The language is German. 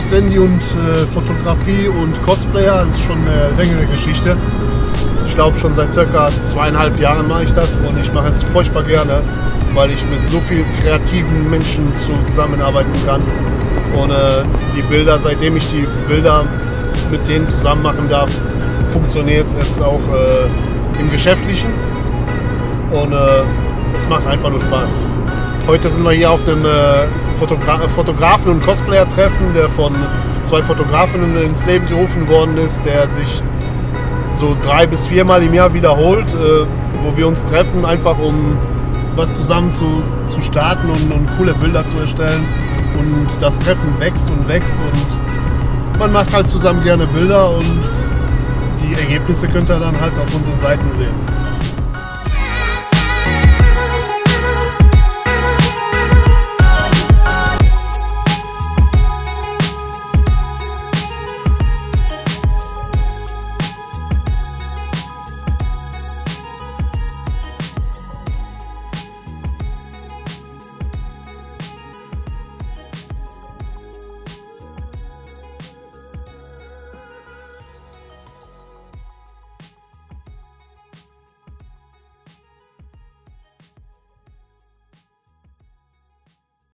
Sandy und Fotografie und Cosplayer ist schon eine längere Geschichte. Ich glaube schon seit circa 2,5 Jahren mache ich das und ich mache es furchtbar gerne, weil ich mit so vielen kreativen Menschen zusammenarbeiten kann. Und die Bilder, seitdem ich die Bilder mit denen zusammen machen darf, funktioniert es auch im Geschäftlichen. Und es macht einfach nur Spaß. Heute sind wir hier auf einem Fotografen- und Cosplayer-Treffen, der von 2 Fotografinnen ins Leben gerufen worden ist, der sich so 3- bis 4 Mal im Jahr wiederholt, wo wir uns treffen, einfach um was zusammen zu starten und coole Bilder zu erstellen. Und das Treffen wächst und wächst und man macht halt zusammen gerne Bilder und die Ergebnisse könnt ihr dann halt auf unseren Seiten sehen.